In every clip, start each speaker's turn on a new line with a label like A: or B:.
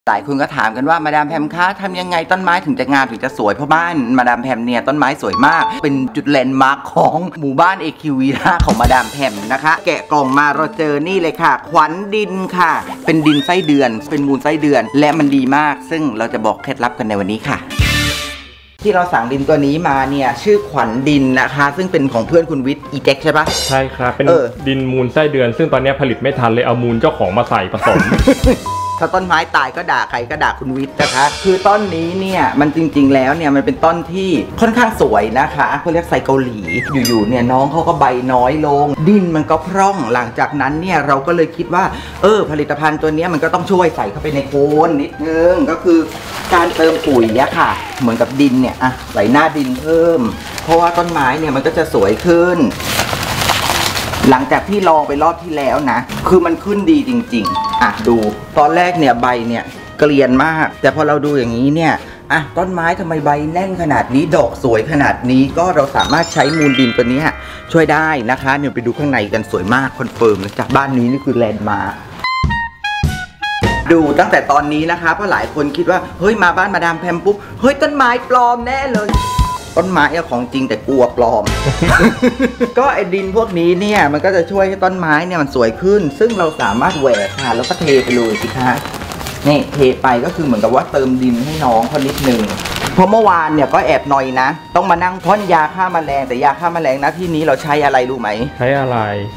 A: หลายคนก็ถามกันว่ามาดามแพมคะทำยังไงต้นไม้ถึงจะงามถึงจะสวยเพราะบ้านมาดามแพมเนี่ยต้นไม้สวยมากเป็นจุดแลนด์มาร์คของหมู่บ้าน AQV ของมาดามแพมนะคะแกะกล่องมาเราเจอนี่เลยค่ะขวัญดินค่ะเป็นดินไส้เดือนเป็นมูลไส้เดือนและมันดีมากซึ่งเราจะบอกเคล็ดลับกันในวันนี้ค่ะที่เราสั่งดินตัวนี้มาเนี่ยชื่อขวัญดินนะคะซึ่งเป็นของเพื่อนคุณวิทย์อีเจ็กใช่ปะ
B: ใช่ครับเป็นดินมูลไส้เดือนซึ่งตอนนี้ผลิตไม่ทันเลยเอามูลเจ้าของมาใส่ผสม
A: ถ้าต้นไม้ตายก็ด่าใครก็ด่าคุณวิทย์นะคะคือต้นนี้เนี่ยมันจริงๆแล้วเนี่ยมันเป็นต้นที่ค่อนข้างสวยนะคะเขาเรียกไซเกาหลีอยู่ๆเนี่ยน้องเขาก็ใบน้อยลงดินมันก็พร่องหลังจากนั้นเนี่ยเราก็เลยคิดว่าผลิตภัณฑ์ตัวนี้มันก็ต้องช่วยใส่เข้าไปในโคนนิดนึงก็คือการเติมปุ๋ยอะค่ะเหมือนกับดินเนี่ยใส่หน้าดินเพิ่มเพราะว่าต้นไม้เนี่ยมันก็จะสวยขึ้นหลังจากที่ลองไปรอบที่แล้วนะคือมันขึ้นดีจริงๆดูตอนแรกเนี่ยใบเนี่ยเกลียนมากแต่พอเราดูอย่างนี้เนี่ยต้นไม้ทำไมใบแน่นขนาดนี้ดอกสวยขนาดนี้ก็เราสามารถใช้มูลดินตัวนี้ช่วยได้นะคะเดี๋ยวไปดูข้างในกันสวยมากคอนเฟิร์มนะจากบ้านนี้นี่คือแลนด์มาร์คดูตั้งแต่ตอนนี้นะคะเพราะหลายคนคิดว่าเฮ้ยมาบ้านมาดามแพมปุ๊บเฮ้ยต้นไม้ปลอมแน่เลยต้นไม้ของจริงแต่กลัวปลอม ก็ไอ้ดินพวกนี้เนี่ยมันก็จะช่วยให้ต้นไม้เนี่ยมันสวยขึ้นซึ่งเราสามารถแหวกค่ะแล้วก็เทไปเลยสิคะนี่เทไปก็คือเหมือนกับว่าเติมดินให้น้องเขานิดนึงเพราะเมื่อวานเนี่ยก็แอบหน่อยนะต้องมานั่งพ่นยาฆ่าแมลงแต่ยาฆ่าแมลงนะที่นี้เราใช้อะไรรู้ไหมใช้อะไร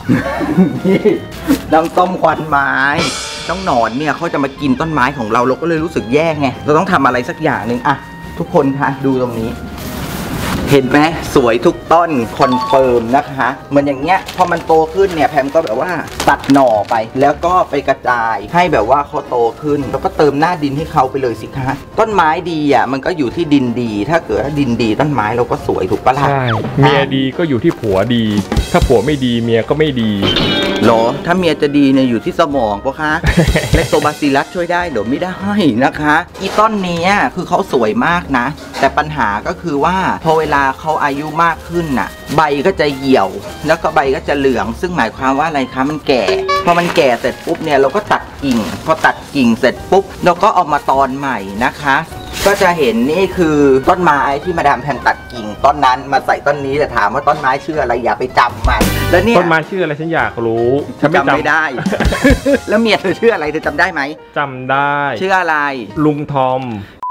A: น้ำต้มควันไม้น้องหนอนเนี่ยเขาจะมากินต้นไม้ของเราเราก็เลยรู้สึกแย่ไงเราต้องทำอะไรสักอย่างหนึ่งทุกคนคะดูตรงนี้เห็นไหมสวยทุกต้นคอนเฟิร์มนะคะเหมือนอย่างเงี้ยพอมันโตขึ้นเนี่ยแพมก็แบบว่าตัดหน่อไปแล้วก็ไปกระจายให้แบบว่าเขาโตขึ้นแล้วก็เติมหน้าดินให้เขาไปเลยสิคะต้นไม้ดีมันก็อยู่ที่ดินดีถ้าเกิดว่าดินดีต้นไม้เราก็สวยถูกปะล่ะใช่
B: เมียดีก็อยู่ที่ผัวดีถ้าผัวไม่ดีเมียก็ไม่ดี
A: หรอถ้าเมียจะดีเนี่ยอยู่ที่สมองปะคะเลคโตบาซิลัสช่วยได้หรือไม่ได้นะคะอีต้นนี้คือเขาสวยมากนะแต่ปัญหาก็คือว่าพอเวลาเขาอายุมากขึ้นใบก็จะเหี่ยวแล้วก็ใบก็จะเหลืองซึ่งหมายความว่าอะไรคะมันแก่พอมันแก่เสร็จปุ๊บเนี่ยเราก็ตัดกิ่งพอตัดกิ่งเสร็จปุ๊บเราก็เอามาตอนใหม่นะคะก็จะเห็นนี่คือต้นไม้ที่มาดามแพมตัดกิ่งต้นนั้นมาใส่ต้นนี้แต่ถามว่าต้นไม้ชื่ออะไรอย่าไปจำมันแล้วเนี่ย
B: ต้นไม้ชื่ออะไรฉันอยากรู้
A: ฉันจำไม่ได้ แล้วเมียเธอชื่ออะไรเธอจำได้ไหม
B: จำได้
A: ชื่ออะไร
B: ลุงทอม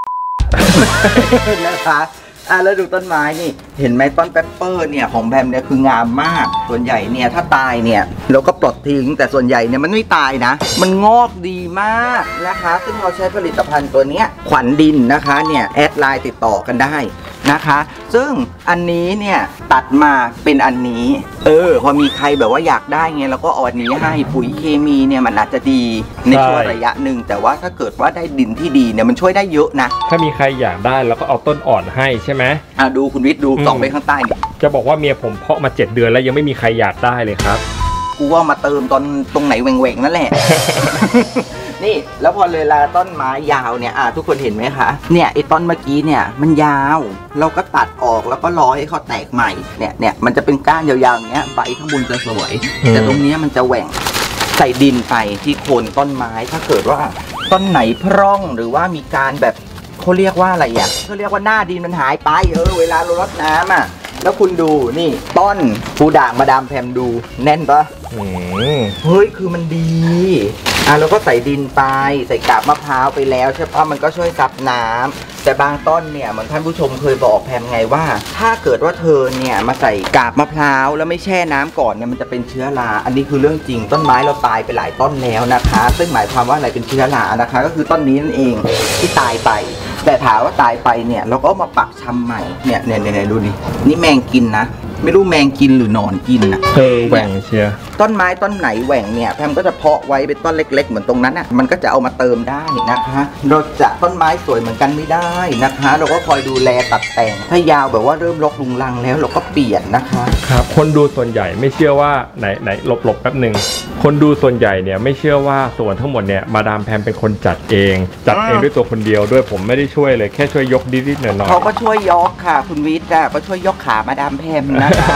A: นะคะแล้วดูต้นไม้นี่เห็นไหมต้นเปปเปอร์เนี่ยของแบมเนี่ยคืองามมากส่วนใหญ่เนี่ยถ้าตายเนี่ยเราก็ปลดทิ้งแต่ส่วนใหญ่เนี่ยมันไม่ตายนะมันงอกดีมากนะคะซึ่งเราใช้ผลิตภัณฑ์ตัวนี้ขวัญดินนะคะเนี่ยแอดไลน์ติดต่อกันได้นะคะซึ่งอันนี้เนี่ยตัดมาเป็นอันนี้พอมีใครแบบว่าอยากได้ไงเราก็เอาอันนี้ให้ปุ๋ยเคมีเนี่ยมันอาจจะดีในช่วงระยะหนึ่งแต่ว่าถ้าเกิดว่าได้ดินที่ดีเนี่ยมันช่วยได้เยอะนะ
B: ถ้ามีใครอยากได้แล้วก็เอาต้นอ่อนให้ใช่ไหม
A: ดูคุณวิทย์ดูส่องไปข้างใต้
B: จะบอกว่าเมียผมเพาะมา7 เดือนแล้วยังไม่มีใครอยากได้เลยครับ
A: กูว่ามาเติมตรงไหนแหว่งๆนั่นแหละ นี่แล้วพอเวลาต้นไม้ยาวเนี่ยทุกคนเห็นไหมคะเนี่ยไอ้ต้นเมื่อกี้เนี่ยมันยาวเราก็ตัดออกแล้วก็รอให้เขาแตกใหม่เนี่ยมันจะเป็นก้านยาวๆอย่างเงี้ยใบข้างบนจะสวยแต่ตรงนี้มันจะแหว่งใส่ดินไปที่โคนต้นไม้ถ้าเกิดว่าต้นไหนพร่องหรือว่ามีการแบบเขาเรียกว่าอะไรเขาเรียกว่าหน้าดินมันหายไปเวลาเรารดน้ำแล้วคุณดูนี่ต้นฟูด่างมาดามแพมดูแน่นปะเฮ้ยคือมันดีเราก็ใส่ดินไปใส่กาบมะพร้าวไปแล้วใช่ปะมันก็ช่วยซับน้ำแต่บางต้นเนี่ยเหมือนท่านผู้ชมเคยบอกแพมไงว่าถ้าเกิดว่าเธอเนี่ยมาใส่กาบมะพร้าวแล้วไม่แช่น้ำก่อนเนี่ยมันจะเป็นเชื้อราอันนี้คือเรื่องจริงต้นไม้เราตายไปหลายต้นแล้วนะคะซึ่งหมายความว่าอะไรเป็นเชื้อรานะคะก็คือต้นนี้นั่นเองที่ตายไปแต่ถามว่าตายไปเนี่ยเราก็มาปักชำใหม่เนี่ยดูดินี่แมงกินนะไม่รู้แมงกินหรือหนอนกินนะ
B: แหว่งเชีย
A: ต้นไม้ต้นไหนแหว่งเนี่ยแพมก็จะเพาะไว้เป็นต้นเล็กๆเหมือนตรงนั้นมันก็จะเอามาเติมได้นะคะเราจะต้นไม้สวยเหมือนกันไม่ได้นะคะเราก็คอยดูแลตัดแต่งถ้ายาวแบบว่าเริ่มรกรุงรังแล้วเราก็เปลี่ยนนะคะ
B: ครับคนดูส่วนใหญ่ไม่เชื่อว่าไหนหลบแป๊บหนึ่งคนดูส่วนใหญ่เนี่ยไม่เชื่อว่าส่วนทั้งหมดเนี่ยมาดามแพมเป็นคนจัดเองด้วยตัวคนเดียวด้วยผมไม่ได้ช่วยเลยแค่ช่วยยกนิดๆหน่อยๆ
A: เขาก็ช่วยยกค่ะคุณวิทย์ก็ช่วยยกขามาดามแพมนะคะ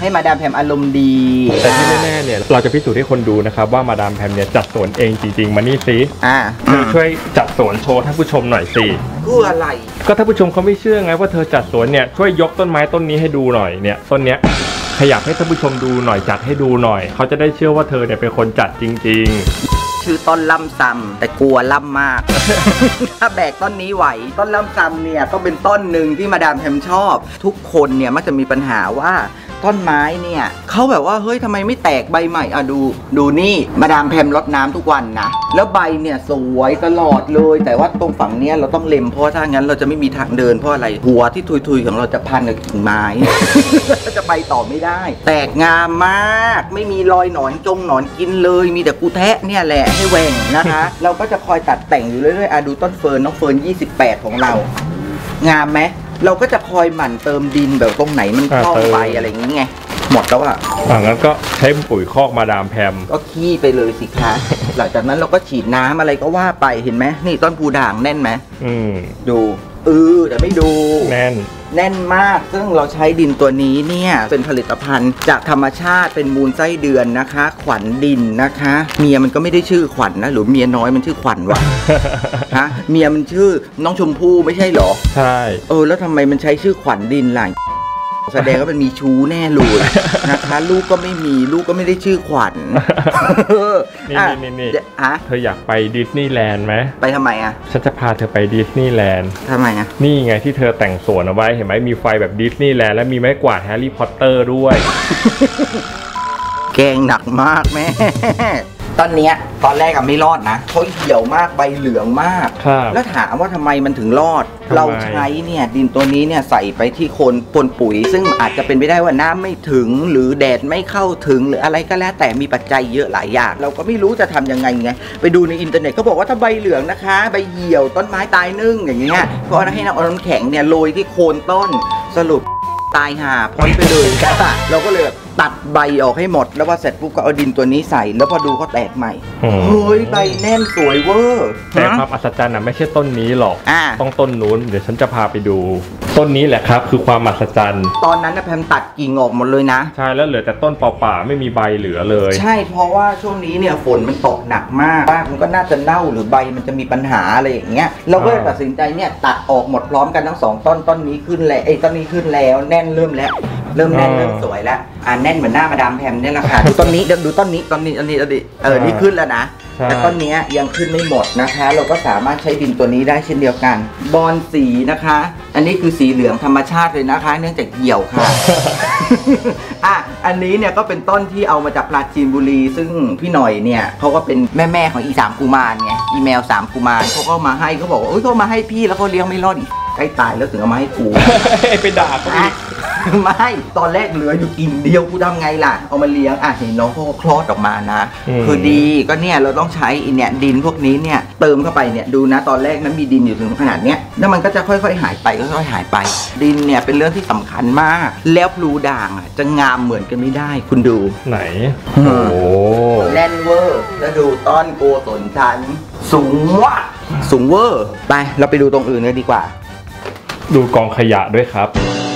A: ให้มาดามแพมอารมณ์ดี
B: แต่ที่แน่ๆเนี่ยเราจะพิสูจน์ให้คนดูนะครับว่ามาดามแพมเนี่ยจัดสวนเองจริงๆมานี่สิช่วยจัดสวนโชว์ท่านผู้ชมหน่อยสิ
A: คืออะไร
B: ก็ท่านผู้ชมเขาไม่เชื่อไงว่าเธอจัดสวนเนี่ยช่วยยกต้นไม้ต้นนี้ให้ดูหน่อยเนี่ยต้นเนี้ยขยับให้ท่านผู้ชมดูหน่อยจัดให้ดูหน่อยเขาจะได้เชื่อว่าเธอเนี่ยเป็นคนจัดจริงๆ
A: ชื่อต้นล่ำซำแต่กลัวล่ำมาก ถ้าแบกต้นนี้ไหวต้นล่ำซำเนี่ยก็เป็นต้นหนึ่งที่มาดามแพมชอบทุกคนเนี่ยมักจะมีปัญหาว่าต้นไม้เนี่ยเขาแบบว่าเฮ้ยทำไมไม่แตกใบใหม่ดูนี่มาดามแพมรดน้ำทุกวันนะแล้วใบเนี่ยสวยตลอดเลยแต่ว่าตรงฝั่งเนี้ยเราต้องเล็มเพราะถ้างั้นเราจะไม่มีทางเดินเพราะอะไรหัวที่ทุยๆของเราจะพันกับกิ่งไม้ จะไปต่อไม่ได้แตกงามมากไม่มีรอยหนอนกินเลยมีแต่กูแทะเนี่ยแหละให้แหว่งนะคะ เราก็จะคอยตัดแต่งอยู่เรื่อยๆดูต้นเฟิร์นน้องเฟิร์น28ของเรางามไหมเราก็จะคอยหมั่นเติมดินแบบตรงไหนมันคล่องไปอะไรอย่างงี้ไงหมดแล้วอ่ะ
B: งั้นก็ใช้ปุ๋ยคอกมาดามแพม
A: ก็ขี้ไปเลยสิคะ หลังจากนั้นเราก็ฉีดน้ำอะไรก็ว่าไปเห็นไหมนี่ต้นพูด่างแน่นไหมดูแต่ไม่ดู
B: แน่
A: นมากซึ่งเราใช้ดินตัวนี้เนี่ยเป็นผลิตภัณฑ์จากธรรมชาติเป็นมูลไส้เดือนนะคะขวัญดินนะคะเมียมันก็ไม่ได้ชื่อขวัญ นะหรือเมียน้อยมันชื่อขวัญวะ ฮะเมียมันชื่อน้องชมพู่ไม่ใช่หรอ
B: ใช่
A: แล้วทำไมมันใช้ชื่อขวัญดินล่ะแสดงว่ามันมีชู้แน่เลยนะคะลูกก็ไม่มีลูกก็ไม่ได้ชื่อขวัญ
B: นี่เธออยากไปดิสนีย์แลนด์ไหม
A: ไปทำไม
B: ฉันจะพาเธอไปดิสนีย์แลนด์
A: ทำไม
B: นี่ไงที่เธอแต่งสวนเอาไว้เห็นไหมมีไฟแบบดิสนีย์แลนด์และมีไม้กวาดแฮร์รี่พอตเตอร์ด้วย
A: แกงหนักมากแม่ตอนแรกไม่รอดนะเขาเหี่ยวมากใบเหลืองมากแล้วถามว่าทำไมมันถึงรอดเราใช้เนี่ยดินตัวนี้เนี่ยใส่ไปที่โคนปุ๋ยซึ่งอาจจะเป็นไปได้ว่าน้ำไม่ถึงหรือแดดไม่เข้าถึงหรืออะไรก็แล้วแต่มีปัจจัยเยอะหลายอย่างเราก็ไม่รู้จะทำยังไงไปดูในอินเทอร์เน็ตเขาบอกว่าถ้าใบเหลืองนะคะใบเหี่ยวต้นไม้ตายนึ่งอย่างเงี้ยก็ให้น้ำแข็งเนี่ยโรยที่โคนต้นสรุปตายห่าพ้นไปเลยเราก็เลยตัดใบออกให้หมดแล้วพอเสร็จปุ๊บก็เอาดินตัวนี้ใส่แล้วพอดูเขาแตกใหม่เฮ้ยใบแน่นสวยเวอร์
B: แต่ความอัศจรรย์ไม่ใช่ต้นนี้หรอกต้องต้นนู้นเดี๋ยวฉันจะพาไปดูต้นนี้แหละครับคือความอัศจรรย์
A: ตอนนั้นแพมตัดกิ่งออกหมดเลยนะ
B: ใช่แล้วเหลือแต่ต้นเปล่าๆไม่มีใบเหลือเลย
A: ใช่เพราะว่าช่วงนี้เนี่ยฝนมันตกหนักมากมันก็น่าจะเน่าหรือใบมันจะมีปัญหาอะไรอย่างเงี้ยเราก็เลยตัดสินใจเนี่ยตัดออกหมดพร้อมกันทั้ง2ต้นนี้ขึ้นแล้วต้นนี้ขึ้นแล้วแน่นเริ่มแน่นเริ่มสวยแล้วแน่นเหมือนหน้ามาดามแพมเนี่ยแหละค่ะดูต้นนี้ดูต้นนี้นี่ขึ้นแล้วนะแต่ต้นนี้ยังขึ้นไม่หมดนะคะเราก็สามารถใช้ดินตัวนี้ได้เช่นเดียวกันบอนสีนะคะอันนี้คือสีเหลืองธรรมชาติเลยนะคะเนื่องจากเหี่ยวค่ะ อันนี้เนี่ยก็เป็นต้นที่เอามาจากปราจีนบุรีซึ่งพี่หน่อยเนี่ยเขาก็เป็นแม่ของอี3กุมารไงอีแมว3กุมารเขาก็มาให้เขาบอกว่าเขามาให้พี่แล้วเขาเลี้ยงไม่รอดอีกใกล้ตายแล้วถึงเอามาให้กู
B: ไปด่าเขาอีก
A: ไม่ตอนแรกเหลืออยู่กิ่งเดียวกูทำไงล่ะเอามาเลี้ยงเห็นน้องเขาคลอดออกมานะคือดีก็เนี่ยเราต้องใช้เนี่ยดินพวกนี้เนี่ยเติมเข้าไปเนี่ยดูนะตอนแรกนั้นมีดินอยู่ถึงขนาดเนี้ยแล้วมันก็จะค่อยๆหายไปดินเนี่ยเป็นเรื่องที่สำคัญมากแล้วพลูด่างจะงามเหมือนกันไม่ได้คุณดู
B: ไหน
A: แน่นเวอร์แล้วดูต้นโกศลชันสูงเวอร์ไปเราไปดูตรงอื่นกันดีกว่า
B: ดูกองขยะด้วยครับ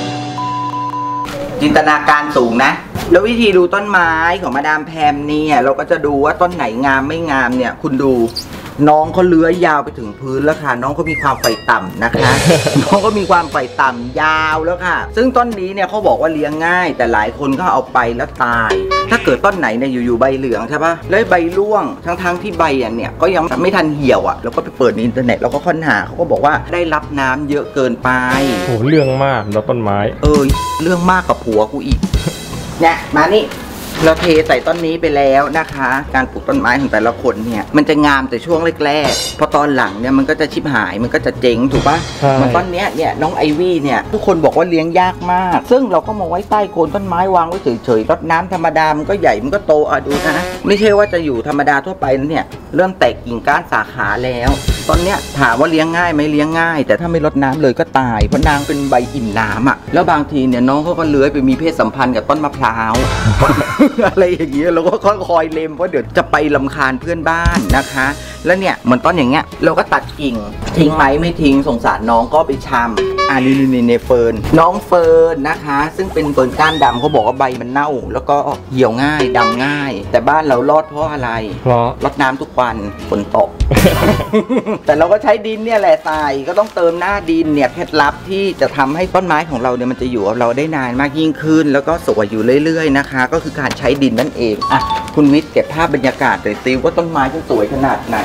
A: จินตนาการสูงนะแล้ววิธีดูต้นไม้ของมาดามแพมเนี่ยเราก็จะดูว่าต้นไหนงามไม่งามเนี่ยคุณดูน้องเขาเลื้อยยาวไปถึงพื้นแล้วค่ะน้องเขามีความไฟต่ำนะคะ น้องก็มีความไฟต่ำยาวแล้วค่ะซึ่งต้นนี้เนี่ยเขาบอกว่าเลี้ยงง่ายแต่หลายคนก็เอาไปแล้วตายถ้าเกิดต้นไหนเนี่ยอยู่ๆใบเหลืองใช่ปะแล้วใบร่วงทั้งที่ใบเนี่ยก็ยังไม่ทันเหี่ยวแล้วก็ไปเปิดในอินเทอร์เน็ตแล้วก็ค้นหาเขาก็บอกว่าได้รับน้ำเยอะเกินไป
B: โอ้เรื่องมากแล้วต้นไม้
A: เรื่องมากกับผัวกูอีกเนี่ยมานี่เราเทใส่ต้นนี้ไปแล้วนะคะการปลูกต้นไม้ของแต่ละคนเนี่ยมันจะงามแต่ช่วงแรกๆพอตอนหลังเนี่ยมันก็จะชิบหายมันก็จะเจ๊งถูกปะมันต้นเนี้ยน้องไอวี่เนี่ยทุกคนบอกว่าเลี้ยงยากมากซึ่งเราก็มาไว้ใต้โคนต้นไม้วางไว้เฉยๆรดน้ำธรรมดามันก็ใหญ่มันก็โตดูนะไม่ใช่ว่าจะอยู่ธรรมดาทั่วไปเนี่ยเริ่มแตกกิ่งก้านสาขาแล้วตอนเนี้ยถามว่าเลี้ยงง่ายไหมเลี้ยงง่ายแต่ถ้าไม่รดน้ำเลยก็ตายเพราะนางเป็นใบอิ่มน้ำแล้วบางทีเนี่ยน้องเขาก็เลื้อยไปมีเพศสัมพันธ์กับต้นมะพร้าว อะไรอย่างเงี้ยเราก็คอยเล็มเพราะเดี๋ยวจะไปรำคาญเพื่อนบ้านนะคะแล้วเนี่ยเหมือนต้นอย่างเงี้ยเราก็ตัดกิ่งทิ้งไหมไม่ทิ้งสงสารน้องก็ไปชำนี่เฟิร์นน้องเฟิร์นนะคะ ซึ่งเป็นเฟิร์นก้านดำเขาบอกว่าใบมันเน่าแล้วก็เหี่ยวง่ายดำง่ายแต่บ้านเรารอดเพราะอะไร
B: เพราะ
A: รดน้ำทุกวันฝนตก แต่เราก็ใช้ดินเนี่ยแหละทรายก็ต้องเติมหน้าดินเนี่ยเคล็ดลับที่จะทำให้ต้นไม้ของเราเนี่ยมันจะอยู่กับเราได้นานมากยิ่งขึ้นแล้วก็สวยอยู่เรื่อยๆนะคะก็คือการใช้ดินนั่นเองอ่ะคุณวิทย์เก็บภาพบรรยากาศหน่อยซิว่าต้นไม้จะสวยขนาดไหน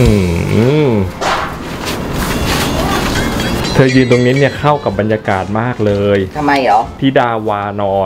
B: เธอยืนตรงนี้เนี่ยเข้ากับบรรยากาศมากเลย
A: ทำไมเหรอ
B: ธิดาวานอน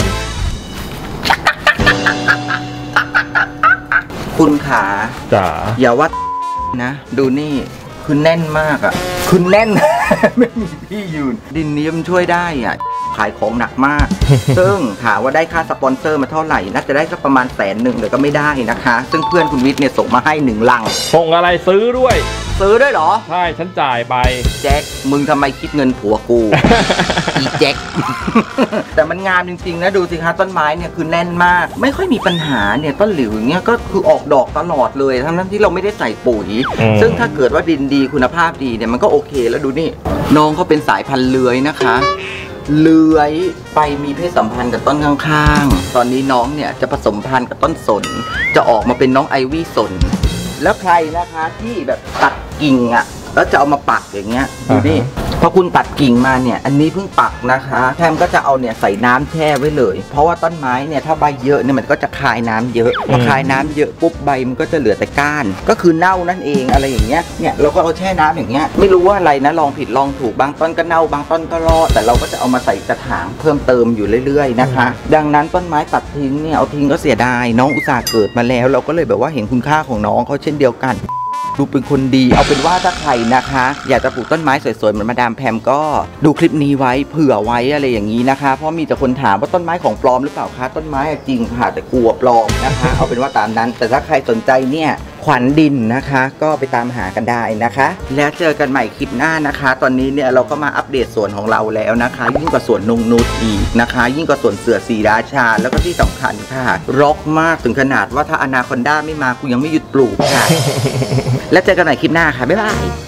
A: คุณขา
B: จ๋า
A: อย่าว่านะดูนี่คือแน่นมากอ่ะคือแน่น ไม่มีที่ยืนดินนี้มันช่วยได้อ่ะขายของหนักมาก ซึ่งถามว่าได้ค่าสปอนเซอร์มาเท่าไหร่น่าจะได้สักประมาณ100,000แต่ก็ไม่ได้นะคะซึ่งเพื่อนคุณวิทย์เนี่ยส่งมาให้1 ลัง
B: ส่งอะไรซื้อด้วย
A: เหรอ
B: ใช่ฉันจ่ายไป
A: แจ็คมึงทำไมคิดเงินผัวกู อีแจ็ค แต่มันงามจริงๆนะดูสิคะต้นไม้เนี่ยคือแน่นมากไม่ค่อยมีปัญหาเนี่ยต้นหลิวอย่างเงี้ยก็คือออกดอกตลอดเลยทั้งที่เราไม่ได้ใส่ปุ๋ยซึ่งถ้าเกิดว่าดินดีคุณภาพดีเนี่ยมันก็โอเคแล้วดูนี่น้องเขาเป็นสายพันธุ์เลื้อยนะคะเลื้อยไปมีเพศสัมพันธ์กับต้นข้างๆตอนนี้น้องเนี่ยจะผสมพันธุ์กับต้นสนจะออกมาเป็นน้องไอวี่สนแล้วใครนะคะที่แบบตัดกิ่งอ่ะแล้วจะเอามาปักอย่างเงี้ยดูนี่พอคุณตัดกิ่งมาเนี่ยอันนี้เพิ่งปักนะคะแทมก็จะเอาเนี่ยใส่น้ำแช่ไว้เลยเพราะว่าต้นไม้เนี่ยถ้าใบเยอะเนี่ยมันก็จะคายน้ำเยอะพอคายน้ำเยอะปุ๊บใบมันก็จะเหลือแต่ก้านก็คือเน่านั่นเองอะไรอย่างเงี้ยเนี่ยเราก็เอาแช่น้ำอย่างเงี้ยไม่รู้ว่าอะไรนะลองผิดลองถูกบางต้นก็เน่าบางต้นก็รอดแต่เราก็จะเอามาใส่กระถางเพิ่มเติมอยู่เรื่อยๆนะคะดังนั้นต้นไม้ตัดทิ้งเนี่ยเอาทิ้งก็เสียดายน้องอุตส่าห์เกิดมาแล้วเราก็เลยแบบว่าเห็นคุณค่าของน้องเขาเช่นเดียวกันดูเป็นคนดีเอาเป็นว่าถ้าใครนะคะอยากจะปลูกต้นไม้สวยๆเหมือนมาดามแพมก็ดูคลิปนี้ไว้เผื่อไว้อะไรอย่างนี้นะคะเพราะมีแต่คนถามว่าต้นไม้ของปลอมหรือเปล่าคะต้นไม้จริงค่ะแต่กลัวปลอมนะคะ เอาเป็นว่าตามนั้นแต่ถ้าใครสนใจเนี่ยขวัญดินนะคะก็ไปตามหากันได้นะคะแล้วเจอกันใหม่คลิปหน้านะคะตอนนี้เนี่ยเราก็มาอัปเดตสวนของเราแล้วนะคะยิ่งกว่าสวนนงนุชอีกนะคะยิ่งกว่าสวนเสือศรีราชาแล้วก็ที่สำคัญค่ะร็อกมากถึงขนาดว่าถ้าอนาคอนด้าไม่มากูยังไม่หยุดปลูกค่ะ แล้วเจอกันใหม่คลิปหน้าค่ะบ๊ายบาย